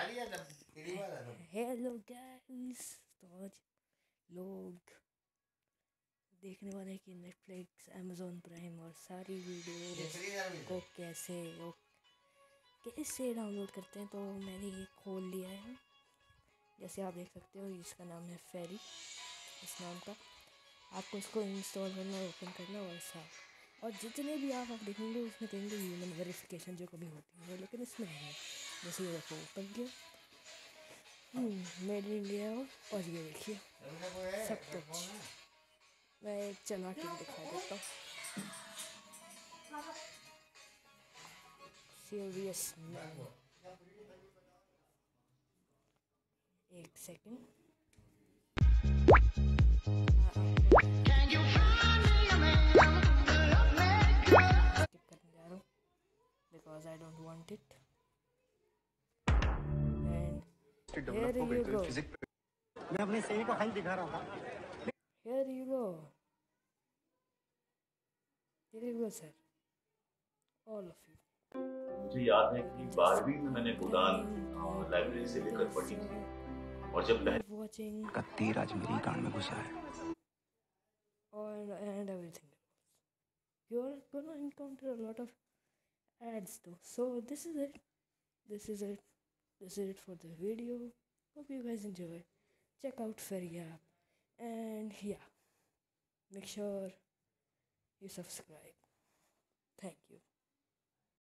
Hello guys, तो आज लोग देखने वाले हैं कि नेटफ्लिक्स, अमेज़ॉन प्राइम और सारी वीडियो को कैसे डाउनलोड करते हैं। तो मैंने ये खोल लिया है, जैसे आप देख सकते हो। इसका नाम है फेरी। इस नाम का आपको इसको इंस्टॉल करना, ओपन करना और जितने भी आप देखेंगे उसमें कहेंगे ह्यूमन वेरिफिकेशन जो कभी होती है, लेकिन इसमें नहीं है। जैसे ये देखो, ओपन किया, मेड इन इंडिया और ये देखिए सब कुछ। मैं एक चला के दिखा देता हूँ। सीरियस मैन, एक सेकंड। स्किप करने जा रहा हूँ because I don't want it. And here you go. मैं अपनी सही का फाइल दिखा रहा था। Here you go. Here you go, sir. All of you. मुझे याद है कि 12वीं में मैंने गोदान लाइब्रेरी से लेकर पढ़ी थी, और जब watching का तीर आज मेरी कान में घुसा है। and everything. You're gonna encounter a lot of ads though. So this is it. This is it. This is it for the video. Hope you guys enjoy. Check out Ferry app. And yeah, make sure you subscribe. Thank you.